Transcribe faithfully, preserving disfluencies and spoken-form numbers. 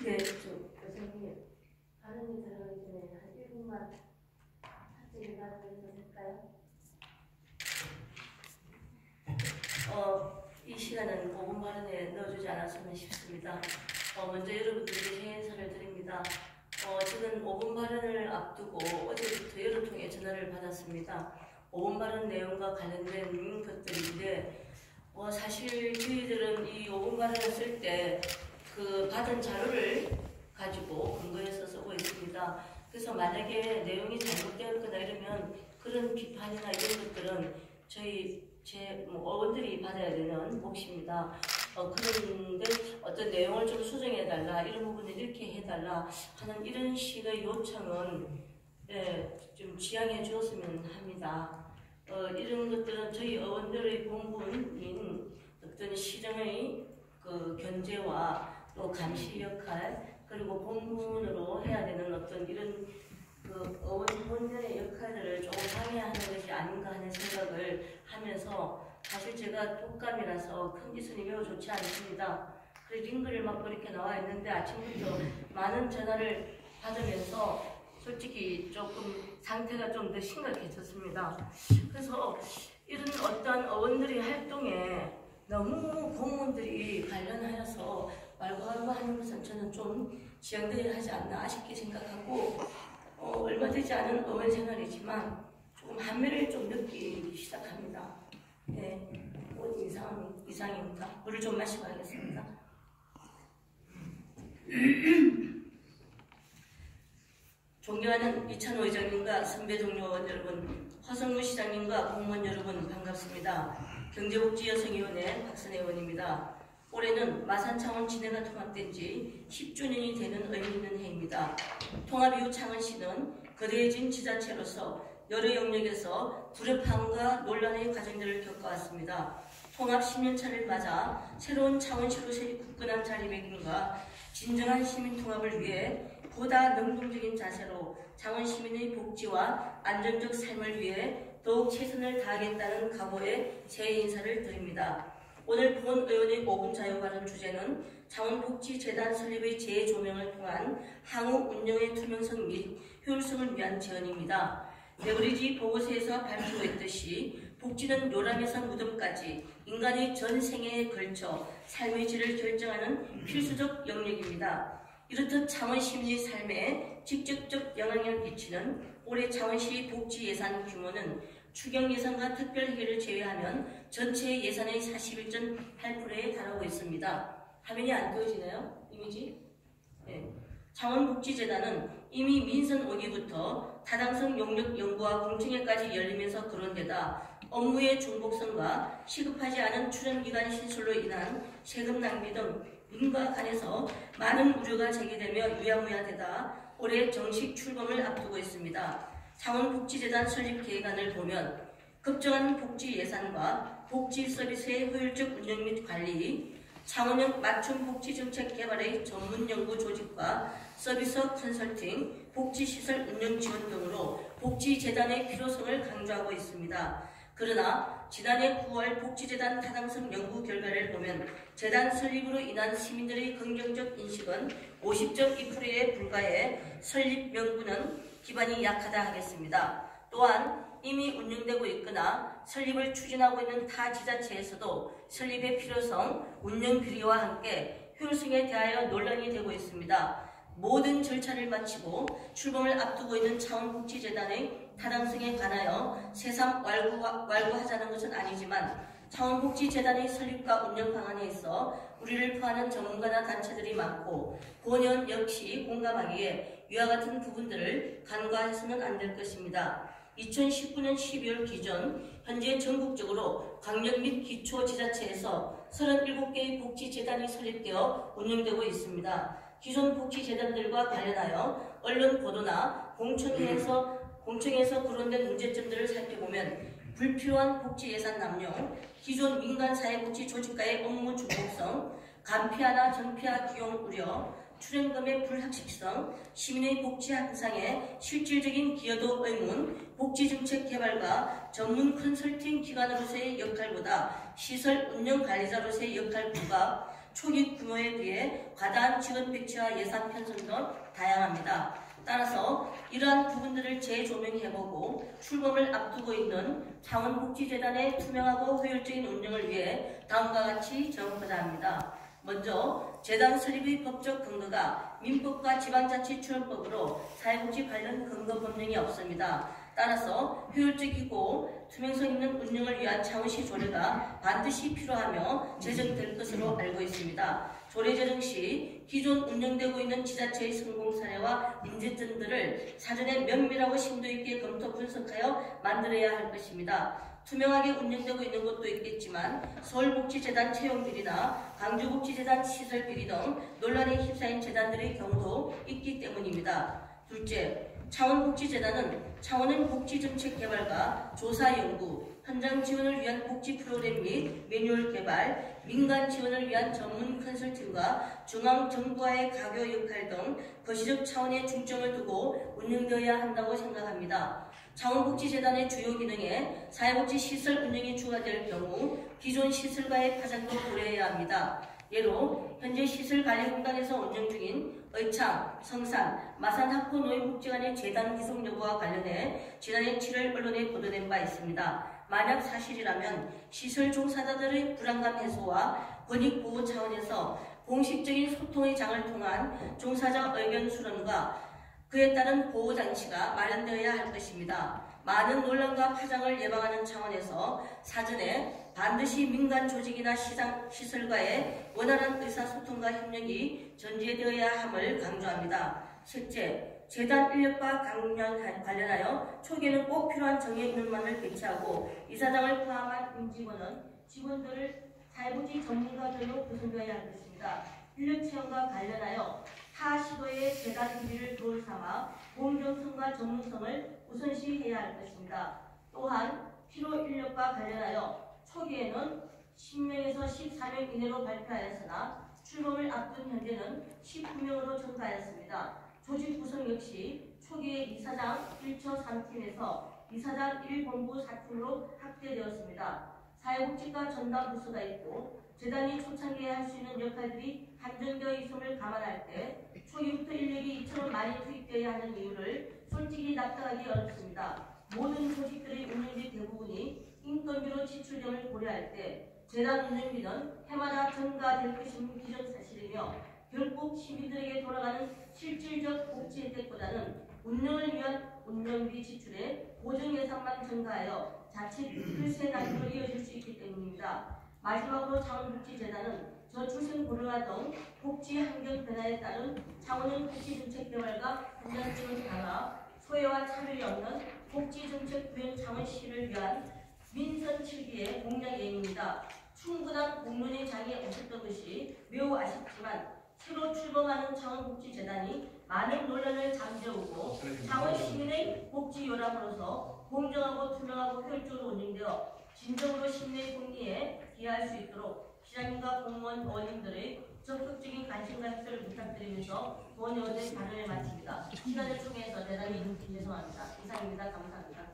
네, 저 교수님 발언이 들어가기 전에 한 일 분만 사적인 발언을 할까요? 어, 이 시간은 오 분 발언에 넣어주지 않았으면 싶습니다. 어, 먼저 여러분들께 행사를 드립니다. 어, 저는 오 분 발언을 앞두고 어제부터 여러 통의 전화를 받았습니다. 오 분 발언 내용과 관련된 것들인데 어, 사실 저희들은 이 오 분 발언을 쓸 때 그 받은 자료를 가지고 근거해서 쓰고 있습니다. 그래서 만약에 내용이 잘못되었거나 이러면 그런 비판이나 이런 것들은 저희 제 뭐 어원들이 받아야 되는 몫입니다. 어, 그런데 어떤 내용을 좀 수정해달라, 이런 부분을 이렇게 해달라 하는 이런 식의 요청은 예, 좀 지양해 주었으면 합니다. 어, 이런 것들은 저희 어원들의 본분인 어떤 시정의 그 견제와 또 감시 역할, 그리고 본분으로 해야 되는 어떤 이런 그 어원 본연의 역할들을 조금 방해하는 것이 아닌가 하는 생각을 하면서, 사실 제가 독감이라서 컨디션이 매우 좋지 않습니다. 그래서 링크를 막 이렇게 나와 있는데 아침부터 많은 전화를 받으면서 솔직히 조금 상태가 좀 더 심각해졌습니다. 그래서 이런 어떤 어원들의 활동에 너무 공무원들이 관련하여서 말고하는 것은 저는 좀 지양되어야 하지 않나 아쉽게 생각하고, 어, 얼마 되지 않은 어원 생활이지만 조금 한매를 좀 느끼기 시작합니다. 네, 오늘 이상, 이상입니다. 물을 좀 마시고 하겠습니다. 존경하는 이찬호 의장님과 선배 동료 여러분, 허성무 시장님과 공무원 여러분 반갑습니다. 경제복지여성위원회 박선혜 의원입니다. 올해는 마산 창원 진해가 통합된 지 십 주년이 되는 의미 있는 해입니다. 통합 이후 창원시는 거대해진 지자체로서 여러 영역에서 불협화음과 논란의 과정들을 겪어왔습니다. 통합 십 년 차를 맞아 새로운 창원시로 굳건한 자리매김과 진정한 시민통합을 위해 보다 능동적인 자세로 창원 시민의 복지와 안정적 삶을 위해 더욱 최선을 다하겠다는 각오에 새해 인사를 드립니다. 오늘 본 의원의 오 분 자유 발언 주제는 창원복지재단 설립의 재조명을 통한 향후 운영의 투명성 및 효율성을 위한 제언입니다. 베브리지 보고서에서 밝히고있듯이 복지는 요람에서 무덤까지 인간의 전 생애에 걸쳐 삶의 질을 결정하는 필수적 영역입니다. 이렇듯 창원 시민의 삶에 직접적 영향을 끼치는 올해 창원시 복지 예산 규모는 추경 예산과 특별회계를 제외하면 전체 예산의 사십일 점 팔 퍼센트에 달하고 있습니다. 화면이 안 보여지나요? 이미지? 네. 창원복지재단은 이미 민선 오 기부터 타당성 용역 연구와 공청회까지 열리면서 거론되다 업무의 중복성과 시급하지 않은 출연기간 신설로 인한 세금 낭비 등 민과 간에서 많은 우려가 제기되며 유야무야되다 올해 정식 출범을 앞두고 있습니다. 창원복지재단 설립 계획안을 보면 급정한 복지 예산과 복지 서비스의 효율적 운영 및 관리, 창원형 맞춤 복지정책 개발의 전문 연구 조직과 서비스 컨설팅, 복지시설 운영 지원 등으로 복지재단의 필요성을 강조하고 있습니다. 그러나 지난해 구월 복지재단 타당성 연구 결과를 보면 재단 설립으로 인한 시민들의 긍정적 인식은 오십 점 이 퍼센트에 불과해 설립 명분은 기반이 약하다 하겠습니다. 또한 이미 운영되고 있거나 설립을 추진하고 있는 타 지자체에서도 설립의 필요성, 운영 비리와 함께 효율성에 대하여 논란이 되고 있습니다. 모든 절차를 마치고 출범을 앞두고 있는 창원복지재단의 타당성에 관하여 새삼 완고하, 완고하자는 것은 아니지만 창원복지재단의 설립과 운영 방안에 있어 우리를 포함하는 전문가나 단체들이 많고 본의원 역시 공감하기에 위와 같은 부분들을 간과해서는 안 될 것입니다. 이천십구 년 십이월 기준 현재 전국적으로 광역 및 기초지자체에서 서른일곱 개의 복지재단이 설립되어 운영되고 있습니다. 기존 복지재단들과 관련하여 언론 보도나 공청회에서, 공청회에서 거론된 문제점들을 살펴보면 불필요한 복지 예산 남용, 기존 민간사회복지 조직과의 업무 중복성, 간피화나 전피화 기용 우려, 출연금의 불합식성, 시민의 복지 향상에 실질적인 기여도 의문, 복지정책 개발과 전문 컨설팅 기관으로서의 역할보다 시설 운영 관리자로서의 역할 부각, 초기 규모에 비해 과다한 직원 배치와 예산 편성도 다양합니다. 따라서 이러한 부분들을 재조명해보고 출범을 앞두고 있는 창원복지재단의 투명하고 효율적인 운영을 위해 다음과 같이 정하고자 합니다. 먼저 재단 설립의 법적 근거가 민법과 지방자치출연법으로 사회복지 관련 근거 법령이 없습니다. 따라서 효율적이고 투명성 있는 운영을 위한 창원시 조례가 반드시 필요하며 제정될 것으로 알고 있습니다. 조례 제정 시 기존 운영되고 있는 지자체의 성공 사례와 문제점들을 사전에 면밀하고 심도 있게 검토 분석하여 만들어야 할 것입니다. 투명하게 운영되고 있는 것도 있겠지만 서울복지재단 채용비리나 광주복지재단 시설비리 등 논란에 휩싸인 재단들의 경우도 있기 때문입니다. 둘째, 창원복지재단은 창원은 복지정책 개발과 조사 연구, 현장 지원을 위한 복지 프로그램 및 매뉴얼 개발, 민간 지원을 위한 전문 컨설팅과 중앙정부와의 가교 역할 등 거시적 차원의 중점을 두고 운영되어야 한다고 생각합니다. 창원복지재단의 주요 기능에 사회복지시설 운영이 추가될 경우 기존 시설과의 파장도 고려해야 합니다. 예로 현재 시설관리공단에서 운영 중인 의창, 성산, 마산 학포 노인복지관의 재단 기속 여부와 관련해 지난해 칠월 언론에 보도된 바 있습니다. 만약 사실이라면 시설 종사자들의 불안감 해소와 권익보호 차원에서 공식적인 소통의 장을 통한 종사자 의견 수렴과 그에 따른 보호장치가 마련되어야 할 것입니다. 많은 논란과 파장을 예방하는 차원에서 사전에 반드시 민간 조직이나 시장, 시설과의 원활한 의사소통과 협력이 전제되어야 함을 강조합니다. 셋째, 재단 인력과 강령 관련하여 초기에는 꼭 필요한 정예 인원만을 배치하고 이사장을 포함한 임직원은 직원들을 사회복지 전문가들로 구성되어야 할 것입니다. 인력 채용과 관련하여 타 시도의 재단 비리를 도울 삼아 공정성과 전문성을 우선시해야 할 것입니다. 또한 필요 인력과 관련하여 초기에는 십 명에서 십사 명 이내로 발표하였으나 출범을 앞둔 현재는 십구 명으로 증가하였습니다. 조직 구성 역시 초기에 이사장 일 처 삼 팀에서 이사장 일 본부 사 팀으로 확대되었습니다. 사회복지과 전담 부서가 있고 재단이 초창기에 할 수 있는 역할들이 한정되어 있음을 감안할 때 초기부터 인력이 이처럼 많이 투입되어야 하는 이유를 솔직히 납득하기 어렵습니다. 모든 조직들의 운영비 대부분이 인건비로 지출됨을 고려할 때 재단 운영비는 해마다 증가될 것임은 기정사실이며 결국 시민들에게 돌아가는 실질적 복지 혜택보다는 운영을 위한 운영비 지출에 고정 예산만 증가하여 자칫 글세 난조로 이어질 수 있기 때문입니다. 마지막으로 창원복지재단은 저출생 고령화 등 복지 환경 변화에 따른 창원은 복지정책 개발과 현장 지원 강화, 소외와 차별이 없는 복지정책 구현 창원시를 위한 민선 칠 기의 공약예입니다. 충분한 공론의 장이 없었던 것이 매우 아쉽지만 새로 출범하는 창원복지재단이 많은 논란을 잠재우고 창원 시민의 복지 요람으로서 공정하고 투명하고 효율적으로 운영되어 진정으로 시민의 복리에 기여할 수 있도록 시장님과 공무원, 의원님들의 적극적인 관심과 협조를 부탁드리면서 의원 의원의 발언을 마칩니다. 시간을 통해서 대단히 죄송합니다. 이상입니다. 감사합니다.